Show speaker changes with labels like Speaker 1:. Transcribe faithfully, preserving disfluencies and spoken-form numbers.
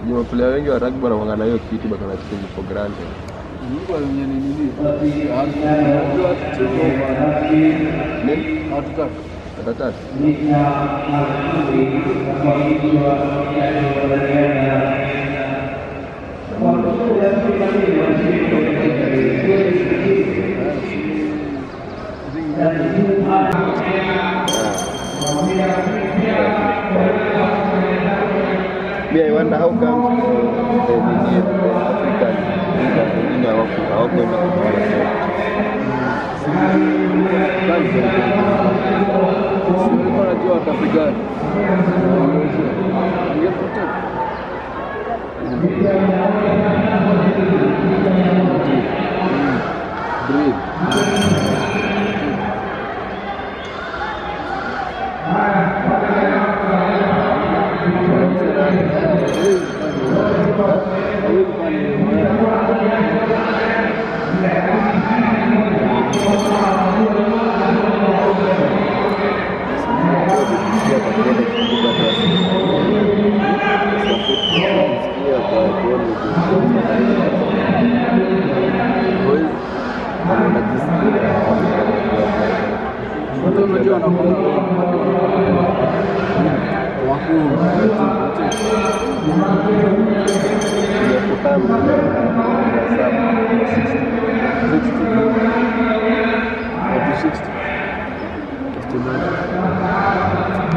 Speaker 1: Juma player wengi wa rugby wanaangalia hiyo kitu bado wanachukua for granted.
Speaker 2: Mungu alinye nini nini? Unajua timu nini? Hatutaki.
Speaker 1: Hatutaki. Yeah, I wonder how come uh, the, the, the African in our our country.
Speaker 2: Sio wanajua watapigana. Angepata. Breathe. Watu wanajua na wako